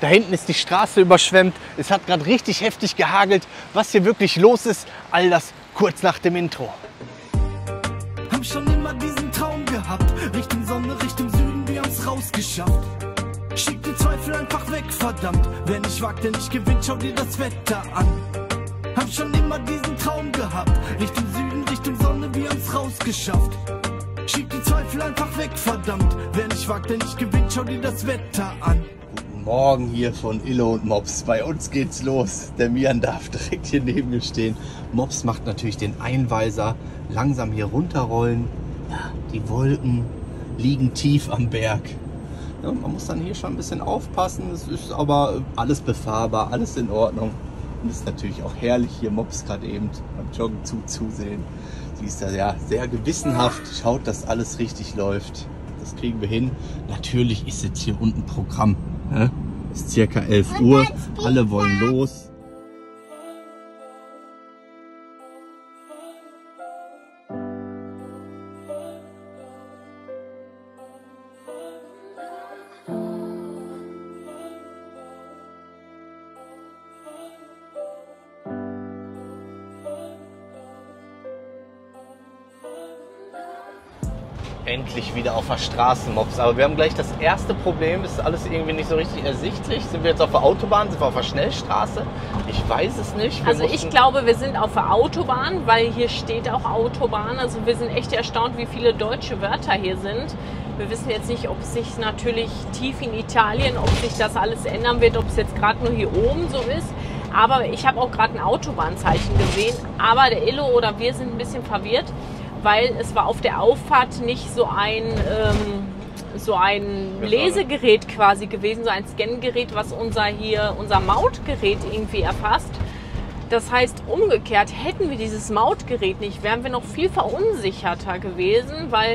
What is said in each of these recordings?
Da hinten ist die Straße überschwemmt. Es hat gerade richtig heftig gehagelt. Was hier wirklich los ist, all das kurz nach dem Intro. Hab schon immer diesen Traum gehabt. Richtung Sonne, Richtung Süden, wir haben's rausgeschafft. Schieb die Zweifel einfach weg, verdammt. Wer nicht wagt, der nicht gewinnt, schau dir das Wetter an. Hab schon immer diesen Traum gehabt. Richtung Süden, Richtung Sonne, wir haben's rausgeschafft. Schieb die Zweifel einfach weg, verdammt. Wer nicht wagt, der nicht gewinnt, schau dir das Wetter an. Guten Morgen hier von Illo und Mops. Bei uns geht's los. Der Mian darf direkt hier neben mir stehen. Mops macht natürlich den Einweiser. Langsam hier runterrollen. Ja, die Wolken liegen tief am Berg. Ja, man muss dann hier schon ein bisschen aufpassen. Es ist aber alles befahrbar, alles in Ordnung. Und es ist natürlich auch herrlich, hier Mops gerade eben beim Joggen zuzusehen. Sie ist da ja sehr gewissenhaft, schaut, dass alles richtig läuft. Das kriegen wir hin. Natürlich ist jetzt hier unten Programm. Es ist circa 11 Uhr. Alle wollen los. Endlich wieder auf der Straße, Mops. Aber wir haben gleich das erste Problem. Ist alles irgendwie nicht so richtig ersichtlich. Sind wir jetzt auf der Autobahn? Sind wir auf der Schnellstraße? Ich weiß es nicht. Also ich glaube, wir sind auf der Autobahn, weil hier steht auch Autobahn. Also wir sind echt erstaunt, wie viele deutsche Wörter hier sind. Wir wissen jetzt nicht, ob es sich natürlich tief in Italien, ob sich das alles ändern wird, ob es jetzt gerade nur hier oben so ist. Aber ich habe auch gerade ein Autobahnzeichen gesehen. Aber der Illo oder wir sind ein bisschen verwirrt, weil es war auf der Auffahrt nicht so ein Lesegerät quasi gewesen, so ein Scangerät, was unser Mautgerät irgendwie erfasst. Das heißt, umgekehrt, hätten wir dieses Mautgerät nicht, wären wir noch viel verunsicherter gewesen, weil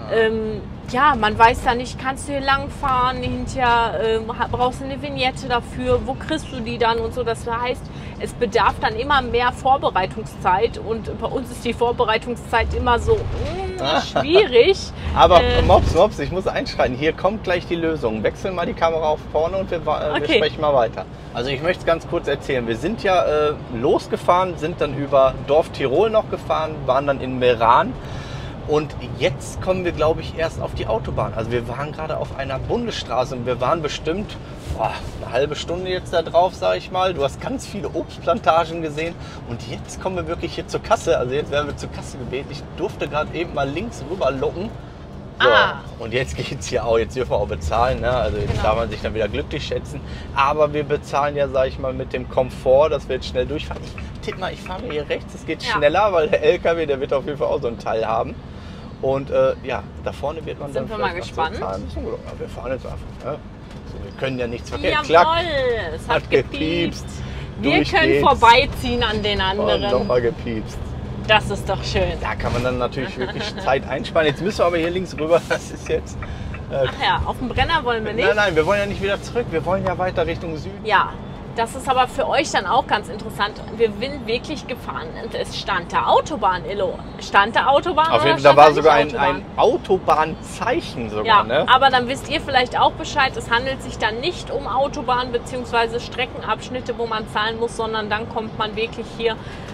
ja, man weiß da nicht, kannst du hier lang fahren, hinterher brauchst du eine Vignette dafür, wo kriegst du die dann und so. Das heißt, es bedarf dann immer mehr Vorbereitungszeit und bei uns ist die Vorbereitungszeit immer so schwierig. Aber Mops, ich muss einschreiten, hier kommt gleich die Lösung. Wechseln mal die Kamera auf vorne und wir sprechen mal weiter. Also ich möchte es ganz kurz erzählen. Wir sind ja losgefahren, sind dann über Dorf Tirol noch gefahren, waren dann in Meran. Und jetzt kommen wir, glaube ich, erst auf die Autobahn. Also wir waren gerade auf einer Bundesstraße und wir waren bestimmt eine halbe Stunde jetzt da drauf, sage ich mal. Du hast ganz viele Obstplantagen gesehen und jetzt kommen wir wirklich hier zur Kasse. Also jetzt werden wir zur Kasse gebeten. Ich durfte gerade eben mal links rüber locken. So, und jetzt geht es hier auch, jetzt dürfen wir auch bezahlen, ne? Also jetzt darf man sich dann wieder glücklich schätzen. Aber wir bezahlen ja, sage ich mal, mit dem Komfort, dass wir jetzt schnell durchfahren. Ich tippe mal, ich fahre mir hier rechts, es geht schneller, weil der LKW, der wird auf jeden Fall auch so ein Teil haben. Und ja, da vorne wird man dann. Sind wir mal gespannt. Wir fahren jetzt einfach. Ne? So, wir können ja nichts verkehrt. Jawohl, es hat gepiepst. Wir können vorbeiziehen an den anderen. Und nochmal gepiepst. Das ist doch schön. Da kann man dann natürlich wirklich Zeit einsparen. Jetzt müssen wir aber hier links rüber. Das ist jetzt. Ach ja, auf den Brenner wollen wir nicht. Nein, wir wollen ja nicht wieder zurück. Wir wollen ja weiter Richtung Süden. Ja. Das ist aber für euch dann auch ganz interessant. Wir sind wirklich gefahren und es stand da Autobahn, Illo. Stand da Autobahn? Auf jeden Fall, da war sogar ein Autobahnzeichen sogar. Ja, ne? Aber dann wisst ihr vielleicht auch Bescheid, es handelt sich dann nicht um Autobahn bzw. Streckenabschnitte, wo man zahlen muss, sondern dann kommt man wirklich hier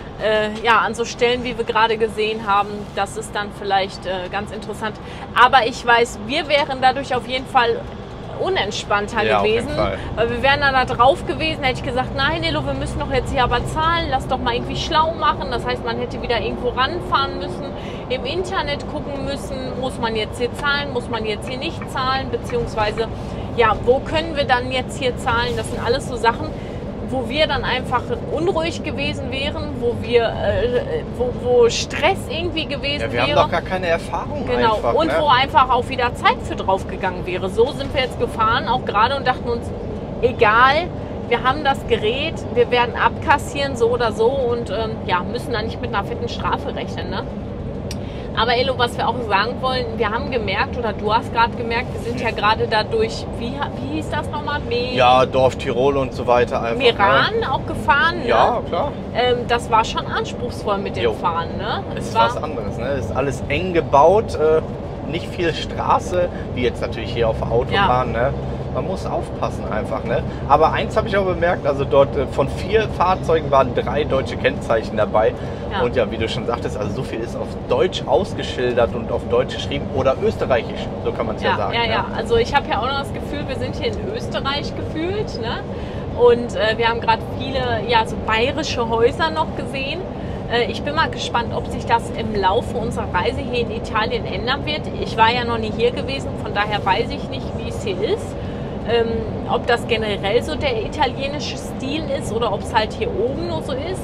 an so Stellen, wie wir gerade gesehen haben. Das ist dann vielleicht ganz interessant. Aber ich weiß, wir wären dadurch auf jeden Fall unentspannter gewesen, weil wir wären dann da drauf gewesen, hätte ich gesagt, nein Illo, wir müssen doch jetzt hier aber zahlen, lass doch mal irgendwie schlau machen, das heißt, man hätte wieder irgendwo ranfahren müssen, im Internet gucken müssen, muss man jetzt hier zahlen, muss man jetzt hier nicht zahlen, beziehungsweise, ja, wo können wir dann jetzt hier zahlen, das sind alles so Sachen, wo wir dann einfach unruhig gewesen wären, wo Stress irgendwie gewesen wäre. Wir haben doch gar keine Erfahrung einfach. Und wo einfach auch wieder Zeit für drauf gegangen wäre. So sind wir jetzt gefahren, auch gerade und dachten uns, egal, wir haben das Gerät, wir werden abkassieren, so oder so und müssen dann nicht mit einer fetten Strafe rechnen. Ne? Aber Illo, was wir auch sagen wollen, wir haben gemerkt, oder du hast gerade gemerkt, wir sind ja gerade dadurch, wie hieß das nochmal? Ja, Dorf Tirol und so weiter. Einfach, Meran auch gefahren. Ne? Ja, klar. Das war schon anspruchsvoll mit dem Fahren. Ne? Es ist was anderes. Ne? Es ist alles eng gebaut, nicht viel Straße, wie jetzt natürlich hier auf der Autobahn. Ne? Man muss aufpassen einfach. Ne? Aber eins habe ich auch bemerkt, also dort von 4 Fahrzeugen waren 3 deutsche Kennzeichen dabei. Ja. Und ja, wie du schon sagtest, also so viel ist auf Deutsch ausgeschildert und auf Deutsch geschrieben oder österreichisch, so kann man es ja sagen. Ja. Also ich habe ja auch noch das Gefühl, wir sind hier in Österreich gefühlt. Ne? Und wir haben gerade viele so bayerische Häuser noch gesehen. Ich bin mal gespannt, ob sich das im Laufe unserer Reise hier in Italien ändern wird. Ich war ja noch nie hier gewesen, von daher weiß ich nicht, wie es hier ist. Ob das generell so der italienische Stil ist oder ob es halt hier oben nur so ist.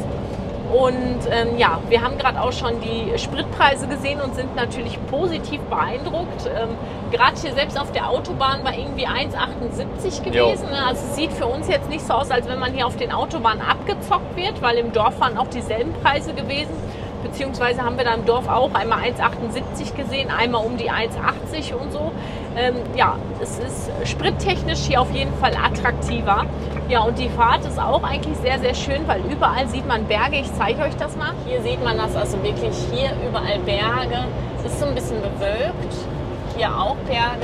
Und wir haben gerade auch schon die Spritpreise gesehen und sind natürlich positiv beeindruckt. Gerade hier selbst auf der Autobahn war irgendwie 1,78 gewesen. Jo. Also es sieht für uns jetzt nicht so aus, als wenn man hier auf den Autobahnen abgezockt wird, weil im Dorf waren auch dieselben Preise gewesen. Beziehungsweise haben wir da im Dorf auch einmal 1,78 gesehen, einmal um die 1,80 und so. Es ist sprittechnisch hier auf jeden Fall attraktiver. Ja, und die Fahrt ist auch eigentlich sehr, sehr schön, weil überall sieht man Berge. Ich zeige euch das mal. Hier sieht man das also wirklich, hier überall Berge. Es ist so ein bisschen bewölkt. Hier auch Berge.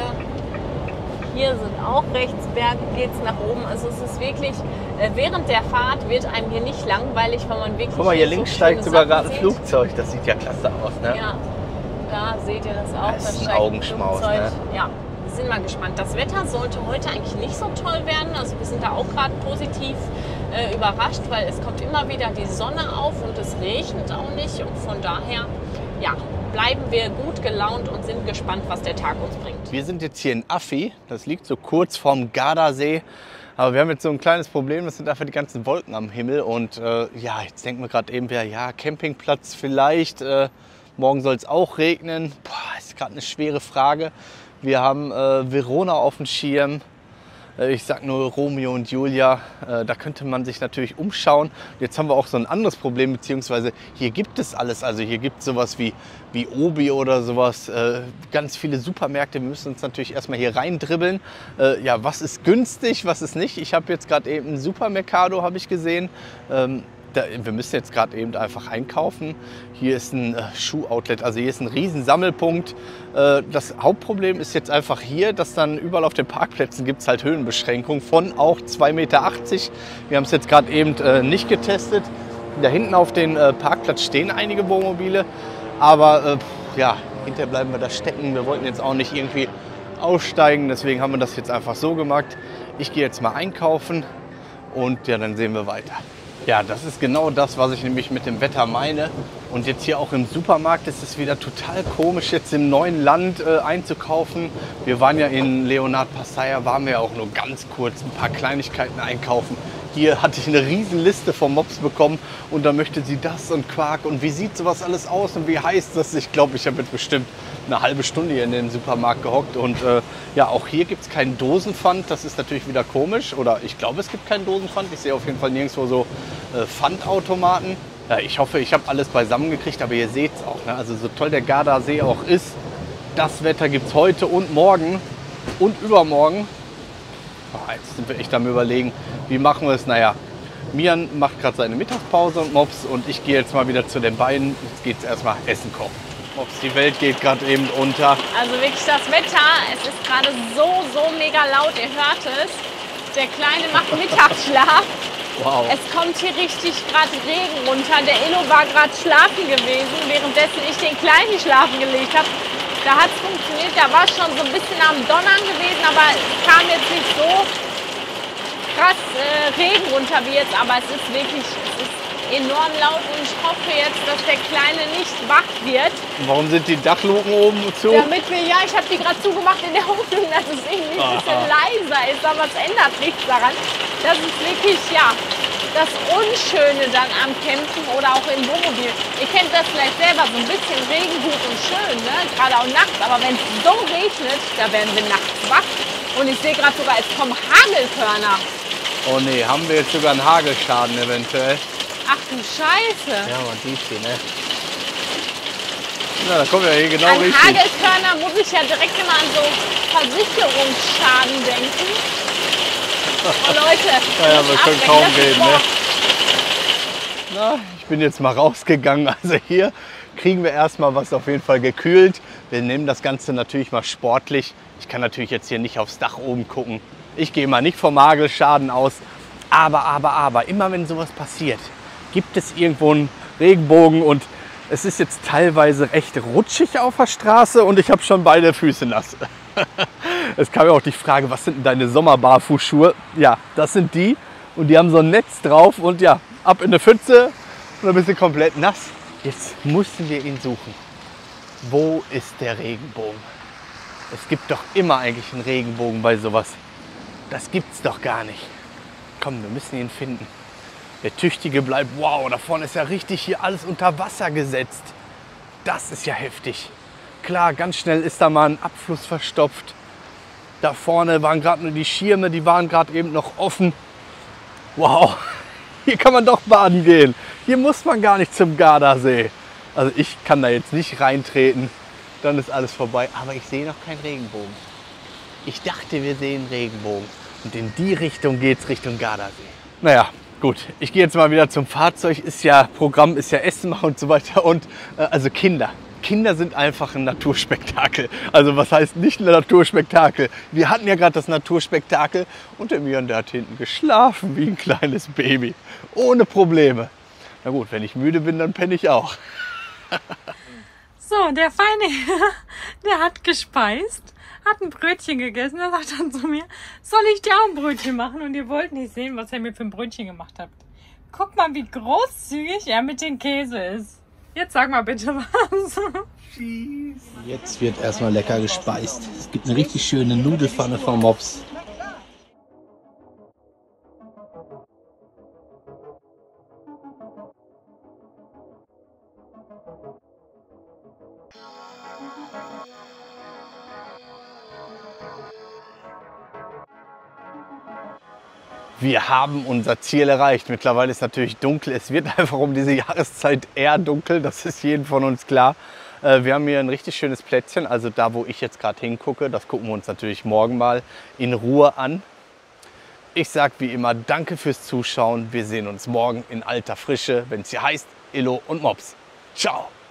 Hier sind auch rechts Berge, geht es nach oben. Also es ist wirklich, während der Fahrt wird einem hier nicht langweilig, weil man wirklich... Guck mal, hier links steigt sogar gerade ein Flugzeug. Das sieht ja klasse aus, ne? Ja, da seht ihr das auch. Das ist ein Augenschmaus, ne? Ja, wir sind mal gespannt. Das Wetter sollte heute eigentlich nicht so toll werden. Also wir sind da auch gerade positiv überrascht, weil es kommt immer wieder die Sonne auf und es regnet auch nicht. Und von daher, bleiben wir gut gelaunt und sind gespannt, was der Tag uns bringt. Wir sind jetzt hier in Affi, das liegt so kurz vorm Gardasee. Aber wir haben jetzt so ein kleines Problem, das sind einfach die ganzen Wolken am Himmel. Und jetzt denken wir gerade eben wieder, Campingplatz vielleicht. Morgen soll es auch regnen. Ist gerade eine schwere Frage. Wir haben Verona auf dem Schirm. Ich sag nur Romeo und Julia, da könnte man sich natürlich umschauen. Jetzt haben wir auch so ein anderes Problem, beziehungsweise hier gibt es alles. Also hier gibt es sowas wie Obi oder sowas, ganz viele Supermärkte. Wir müssen uns natürlich erstmal hier reindribbeln. Was ist günstig, was ist nicht? Ich habe jetzt gerade eben ein Supermercado, habe ich gesehen. Wir müssen jetzt gerade eben einfach einkaufen. Hier ist ein Schuhoutlet, also hier ist ein riesen Sammelpunkt. Das Hauptproblem ist jetzt einfach hier, dass dann überall auf den Parkplätzen gibt es halt Höhenbeschränkungen von auch 2,80 Meter. Wir haben es jetzt gerade eben nicht getestet. Da hinten auf den Parkplatz stehen einige Wohnmobile, aber hinterher bleiben wir da stecken. Wir wollten jetzt auch nicht irgendwie aussteigen, deswegen haben wir das jetzt einfach so gemacht. Ich gehe jetzt mal einkaufen und dann sehen wir weiter. Ja, das ist genau das, was ich nämlich mit dem Wetter meine. Und jetzt hier auch im Supermarkt ist es wieder total komisch, jetzt im neuen Land einzukaufen. Wir waren ja in Leonard Passaia, waren wir auch nur ganz kurz ein paar Kleinigkeiten einkaufen. Hier hatte ich eine riesen Liste vom Mops bekommen und da möchte sie das und Quark und wie sieht sowas alles aus und wie heißt das? Ich glaube, ich habe jetzt bestimmt eine halbe Stunde hier in den Supermarkt gehockt und auch hier gibt es keinen Dosenpfand. Das ist natürlich wieder komisch oder ich glaube, es gibt keinen Dosenpfand. Ich sehe auf jeden Fall nirgendwo so Pfandautomaten. Ja, ich hoffe, ich habe alles beisammen gekriegt, aber ihr seht es auch. Ne? Also so toll der Gardasee auch ist, das Wetter gibt es heute und morgen und übermorgen. Jetzt sind wir echt am Überlegen, wie machen wir es? Mian macht gerade seine Mittagspause und Mops und ich gehe jetzt mal wieder zu den beiden. Jetzt geht es erstmal Essen kochen. Mops, die Welt geht gerade eben unter. Also wirklich das Wetter, es ist gerade so mega laut, ihr hört es. Der Kleine macht Mittagsschlaf. Wow. Es kommt hier richtig gerade Regen runter. Der Illo war gerade schlafen gewesen, währenddessen ich den Kleinen schlafen gelegt habe. Da hat es funktioniert, da war es schon so ein bisschen am Donnern gewesen, aber es kam jetzt nicht so krass Regen runter wie jetzt, aber es ist wirklich enorm laut und ich hoffe jetzt, dass der Kleine nicht wach wird. Warum sind die Dachluken oben zu? Damit ich habe die gerade zugemacht in der Hoffnung, dass es irgendwie ein bisschen leiser ist, aber es ändert nichts daran. Das ist wirklich, das Unschöne dann am Campen oder auch im Wohnmobil. Ihr kennt das vielleicht selber, so ein bisschen Regen gut und schön, ne? Gerade auch nachts, aber wenn es so regnet, da werden wir nachts wach. Und ich sehe gerade sogar, es kommen Hagelkörner. Oh nee, haben wir jetzt sogar einen Hagelschaden eventuell? Ach du Scheiße. Ja, man sieht sie, ne? Na, da kommen wir hier genau richtig. An Hagelkörner muss ich ja direkt immer an so Versicherungsschaden denken. Oh Leute. Naja, wir können kaum reden, ne? Na, ich bin jetzt mal rausgegangen. Also hier kriegen wir erstmal was auf jeden Fall gekühlt. Wir nehmen das Ganze natürlich mal sportlich. Ich kann natürlich jetzt hier nicht aufs Dach oben gucken. Ich gehe mal nicht vom Magelschaden aus. Aber, immer wenn sowas passiert, gibt es irgendwo einen Regenbogen und es ist jetzt teilweise recht rutschig auf der Straße und ich habe schon beide Füße nass. Es kam ja auch die Frage, was sind denn deine Sommerbarfußschuhe? Ja, das sind die und die haben so ein Netz drauf und ja, ab in eine Pfütze und dann bist du komplett nass. Jetzt mussten wir ihn suchen. Wo ist der Regenbogen? Es gibt doch immer eigentlich einen Regenbogen bei sowas. Das gibt's doch gar nicht. Komm, wir müssen ihn finden. Der Tüchtige bleibt, wow, da vorne ist ja richtig hier alles unter Wasser gesetzt. Das ist ja heftig. Klar, ganz schnell ist da mal ein Abfluss verstopft. Da vorne waren gerade nur die Schirme, die waren gerade eben noch offen. Wow, hier kann man doch baden gehen. Hier muss man gar nicht zum Gardasee. Also ich kann da jetzt nicht reintreten, dann ist alles vorbei. Aber ich sehe noch keinen Regenbogen. Ich dachte, wir sehen Regenbogen. Und in die Richtung geht es, Richtung Gardasee. Naja, gut. Ich gehe jetzt mal wieder zum Fahrzeug. Programm ist ja Essen machen und so weiter. Und also Kinder. Kinder sind einfach ein Naturspektakel. Also was heißt nicht ein Naturspektakel? Wir hatten ja gerade das Naturspektakel und der Mian, der hat hinten geschlafen wie ein kleines Baby. Ohne Probleme. Na gut, wenn ich müde bin, dann penne ich auch. So, der feine Herr, der hat gespeist, hat ein Brötchen gegessen. Er sagt dann zu mir, soll ich dir auch ein Brötchen machen? Und ihr wollt nicht sehen, was er mir für ein Brötchen gemacht hat. Guck mal, wie großzügig er mit dem Käse ist. Jetzt sag mal bitte was. Jetzt wird erstmal lecker gespeist. Es gibt eine richtig schöne Nudelpfanne vom Mops. Wir haben unser Ziel erreicht. Mittlerweile ist natürlich dunkel. Es wird einfach um diese Jahreszeit eher dunkel. Das ist jedem von uns klar. Wir haben hier ein richtig schönes Plätzchen. Also da, wo ich jetzt gerade hingucke, das gucken wir uns natürlich morgen mal in Ruhe an. Ich sage wie immer, danke fürs Zuschauen. Wir sehen uns morgen in alter Frische, wenn es hier heißt Illo und Mops. Ciao!